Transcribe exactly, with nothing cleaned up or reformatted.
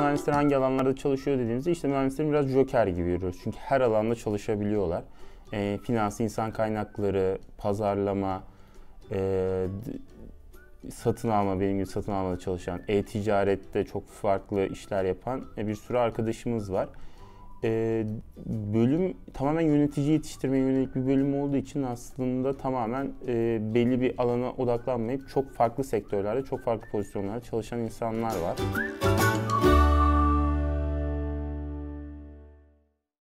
mühendisler hangi alanlarda çalışıyor dediğimizde işte mühendislerin biraz joker gibi görüyoruz. Çünkü her alanda çalışabiliyorlar. E, finans, insan kaynakları, pazarlama, e, satın alma, benim gibi satın almada çalışan, e-ticarette çok farklı işler yapan bir sürü arkadaşımız var. Ee, bölüm tamamen yönetici yetiştirmeye yönelik bir bölüm olduğu için aslında tamamen e, belli bir alana odaklanmayıp çok farklı sektörlerde, çok farklı pozisyonlarda çalışan insanlar var.